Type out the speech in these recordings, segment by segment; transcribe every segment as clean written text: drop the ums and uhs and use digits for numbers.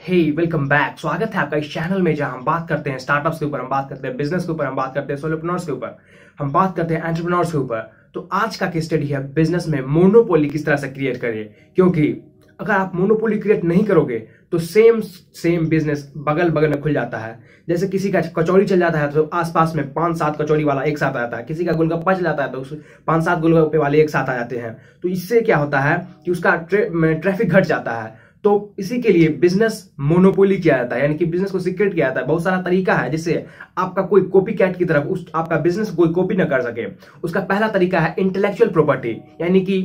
हे welcome back. स्वागत है आपका इस चैनल में जहां हम बात करते हैं स्टार्टअप्स के ऊपर, हम बात करते हैं बिजनेस के ऊपर, हम बात करते हैं सोलोप्रेन्योर्स के ऊपर, हम बात करते हैं एंटरप्रेन्योर्स के ऊपर। तो आज का केस स्टडी है बिजनेस में मोनोपोली किस तरह से क्रिएट करें, क्योंकि अगर आप मोनोपोली क्रिएट नहीं करोगे तो सेम बिजनेस बगल बगल में खुल जाता है। जैसे किसी का कचौड़ी चल जाता है तो आसपास में 5-7 कचौड़ी वाला एक साथ आ जाता है, किसी का गोलगप्पा चल जाता है तो 5-7 गोलगप्पे वाले एक साथ आ जाते हैं। तो इससे क्या होता है कि उसका ट्रैफिक घट जाता है। तो इसी के लिए बिजनेस मोनोपोली किया जाता है, यानी कि बिजनेस को सीक्रेट किया जाता है। बहुत सारा तरीका है जिससे आपका कोई कॉपी कैट की तरफ आपका बिजनेस कोई कॉपी न कर सके। उसका पहला तरीका है इंटेलेक्चुअल प्रॉपर्टी, यानी कि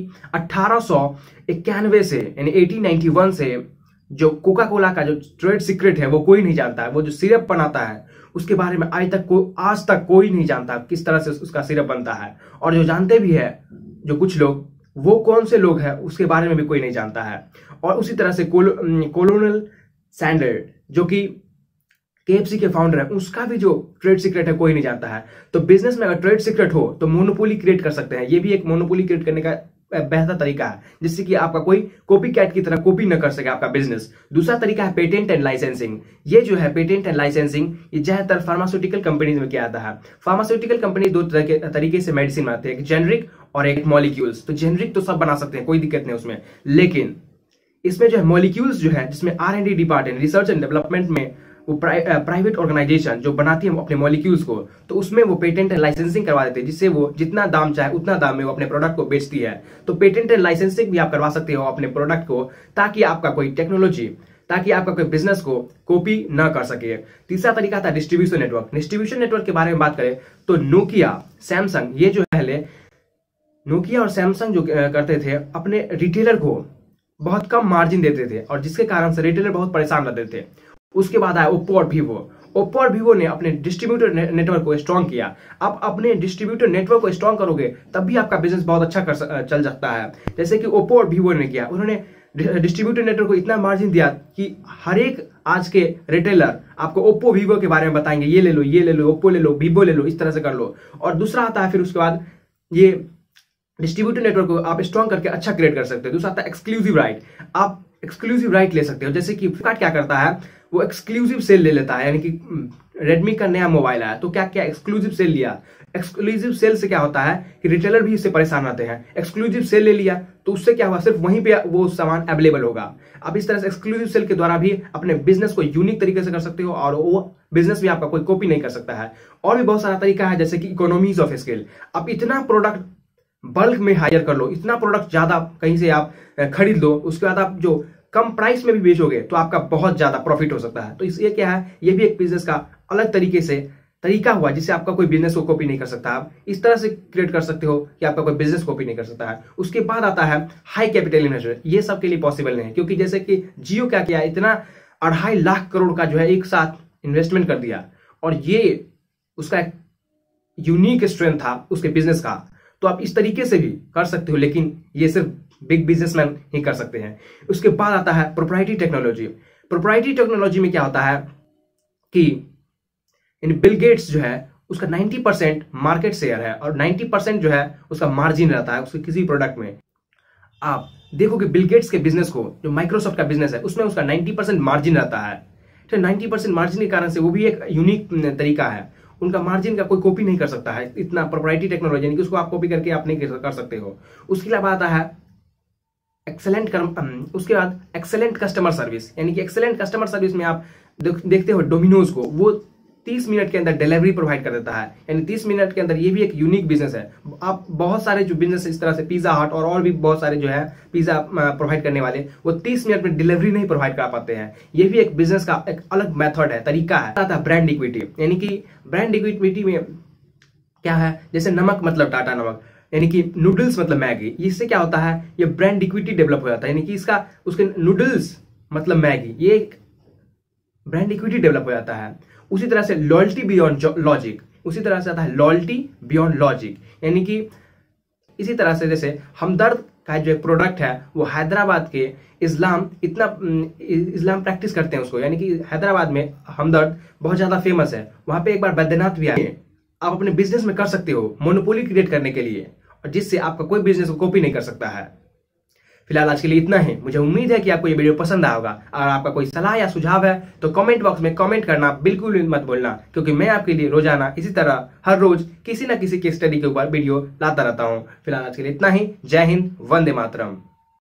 1891 से यानी 1891 से जो कोका कोला का जो ट्रेड सीक्रेट है वो कोई नहीं जानता है। वो जो सिरप बनाता है उसके बारे में आज तक कोई नहीं जानता किस तरह से उसका सिरप बनता है, और जो जानते भी है जो कुछ लोग, वो कौन से लोग हैं उसके बारे में भी कोई नहीं जानता है। और उसी तरह से कोलोनल सैंडर्ड जो कि KFC के फाउंडर है, उसका भी जो ट्रेड सीक्रेट है कोई नहीं जानता है। तो बिजनेस में अगर ट्रेड सीक्रेट हो तो मोनोपोली क्रिएट कर सकते हैं। ये भी एक मोनोपोली क्रिएट करने का बेहतर तरीका है जिससे कि आपका कोई कॉपी कैट की तरह कॉपी न कर सके आपका बिजनेस। दूसरा तरीका है पेटेंट एंड लाइसेंसिंग। ये जो है पेटेंट एंड लाइसेंसिंग ये ज्यादातर फार्मास्यूटिकल कंपनीज में किया जाता है। फार्मास्यूटिकल कंपनी दो तरह के तरीके से मेडिसिन बनाते हैं, एक जेनरिक और एक मॉलिक्यूल्स। तो जेनरिक तो सब बना सकते हैं, कोई दिक्कत नहीं उसमें, लेकिन इसमें जो है मॉलिक्यूल्स जो है जिसमें R&D department, research and development में वो प्राइवेट ऑर्गेनाइजेशन जो बनाती है अपने मॉलिक्यूल्स को, तो उसमें वो पेटेंट एंड लाइसेंसिंग करवा देते हैं जिससे वो जितना दाम चाहे उतना दाम में वो अपने प्रोडक्ट को बेचती है। तो पेटेंट एंड लाइसेंसिंग भी आप करवा सकते हो अपने प्रोडक्ट को, ताकि आपका कोई टेक्नोलॉजी, ताकि आपका कोई बिजनेस को कॉपी ना कर सके। तीसरा तरीका था डिस्ट्रीब्यूशन नेटवर्क। डिस्ट्रीब्यूशन नेटवर्क के बारे में बात करें तो नोकिया, सैमसंग, ये जो पहले नोकिया और सैमसंग जो करते थे अपने रिटेलर को बहुत कम मार्जिन देते थे, और जिसके कारण से रिटेलर बहुत परेशान रहते थे। उसके बाद आया ओप्पो और वीवो। ओप्पो और वीवो ने अपने डिस्ट्रीब्यूटर नेटवर्क को स्ट्रॉन्ग किया। आप अपने डिस्ट्रीब्यूटर नेटवर्क को स्ट्रॉन्ग करोगे तब भी आपका बिजनेस बहुत अच्छा चल सकता है। जैसे कि ओप्पो और वीवो ने किया, उन्होंने डिस्ट्रीब्यूटर नेटवर्क को इतना मार्जिन दिया कि हर एक आज के रिटेलर आपको ओप्पो वीवो के बारे में बताएंगे, ये ले लो, ओप्पो ले लो, वीवो ले लो, इस तरह से कर लो। और दूसरा आता है फिर उसके बाद ये डिस्ट्रीब्यूटर नेटवर्क को आप स्ट्रॉन्ग करके अच्छा क्रिएट कर सकते हो। दूसरा आता है एक्सक्लूसिव राइट। आप एक्सक्लूसिव राइट ले सकते हो, जैसे कि फ्लिपकार्ट क्या करता है, वो एक्सक्लूसिव सेल ले लेता है। यानी कि रेडमी का नया मोबाइल आया तो क्या क्या एक्सक्लूसिव सेल लिया। एक्सक्लूसिव सेल से क्या होता है कि रिटेलर भी इससे परेशान रहते हैं। एक्सक्लूसिव सेल ले लिया तो उससे क्या हुआ, सिर्फ वहीं पे वो सामान अवेलेबल होगा। आप इस तरह से एक्सक्लूसिव सेल के द्वारा भी अपने बिजनेस को यूनिक तरीके से कर सकते हो, और वो बिजनेस भी आपका कोई कॉपी नहीं कर सकता है। और भी बहुत सारा तरीका है, जैसे कि इकोनॉमीज ऑफ स्केल। आप इतना प्रोडक्ट बल्क में हायर कर लो, इतना प्रोडक्ट ज्यादा कहीं से आप खरीद लो, उसके बाद आप जो कम प्राइस में भी बेचोगे तो आपका बहुत ज्यादा प्रॉफिट हो सकता है। तो इसलिए क्या है, ये भी एक बिजनेस का अलग तरीके से तरीका हुआ जिससे आपका कोई बिजनेस को कॉपी नहीं कर सकता। आप इस तरह से क्रिएट कर सकते हो कि आपका कोई बिजनेस कॉपी नहीं कर सकता है। उसके बाद आता है हाई कैपिटल इन्वेस्टमेंट। ये सबके लिए पॉसिबल नहीं है, क्योंकि जैसे कि जियो क्या किया, इतना 2.5 लाख करोड़ का जो है एक साथ इन्वेस्टमेंट कर दिया, और ये उसका एक यूनिक स्ट्रेंथ था उसके बिजनेस का। तो आप इस तरीके से भी कर सकते हो, लेकिन ये सिर्फ बिग बिजनेसमैन ही कर सकते हैं। उसके बाद आता है प्रोप्राइटरी टेक्नोलॉजी। प्रोप्राइटरी टेक्नोलॉजी में क्या होता है कि बिल गेट्स जो है उसका 90% मार्केट शेयर है, और 90% जो है उसका मार्जिन रहता है उसके किसी प्रोडक्ट में। आप देखोगे बिल गेट्स के बिजनेस को, जो माइक्रोसॉफ्ट का बिजनेस है, उसमें उसका 90% मार्जिन रहता है। तो 90% मार्जिन के कारण से वो भी एक यूनिक तरीका है। उनका मार्जिन का कोई कॉपी नहीं कर सकता है, इतना प्रोप्राइटरी टेक्नोलॉजी, यानी कि उसको आप कॉपी करके आप नहीं कर सकते हो। उसके बाद आता है उसके बाद एक्सेलेंट कस्टमर सर्विस। यानी कि एक्सेलेंट कस्टमर सर्विस में आप देखते हो डोमिनोज को, वो 30 मिनट के अंदर डिलीवरी प्रोवाइड कर देता है। यानी 30 मिनट के अंदर, ये भी एक यूनिक बिजनेस है। आप बहुत सारे जो बिजनेस इस तरह से, पिज्जा हट और भी बहुत सारे जो है पिज्जा प्रोवाइड करने वाले, वो 30 मिनट में डिलीवरी नहीं प्रोवाइड कर पाते हैं। ये भी एक बिजनेस का एक अलग मेथड है, तरीका है। आता है ब्रांड इक्विटी। यानी कि ब्रांड इक्विटी में क्या है, जैसे नमक मतलब टाटा नमक, यानी कि नूडल्स मतलब मैगी। इससे क्या होता है, ये ब्रांड इक्विटी डेवलप हो जाता है। यानी कि उसके नूडल्स मतलब मैगी, ये एक ब्रांड इक्विटी डेवलप हो जाता है। उसी तरह से लॉयल्टी बियॉन्ड लॉजिक, उसी तरह से आता है लॉयल्टी बियॉन्ड लॉजिक। यानी कि इसी तरह से जैसे हमदर्द का जो प्रोडक्ट है वो हैदराबाद के इस्लाम प्रैक्टिस करते हैं उसको, यानी कि हैदराबाद में हमदर्द बहुत ज्यादा फेमस है। वहां पे एक बार बैद्यनाथ भी आए। आप अपने बिजनेस में कर सकते हो मोनोपोली क्रिएट करने के लिए, और जिससे आपका कोई बिजनेस को कॉपी नहीं कर सकता है। फिलहाल आज के लिए इतना ही। मुझे उम्मीद है कि आपको ये वीडियो पसंद आया होगा। अगर आपका कोई सलाह या सुझाव है तो कमेंट बॉक्स में कमेंट करना बिल्कुल भी मत भूलना, क्योंकि मैं आपके लिए रोजाना इसी तरह हर रोज किसी न किसी केस स्टडी के ऊपर वीडियो लाता रहता हूँ। फिलहाल आज के लिए इतना ही। जय हिंद, वंदे मातरम।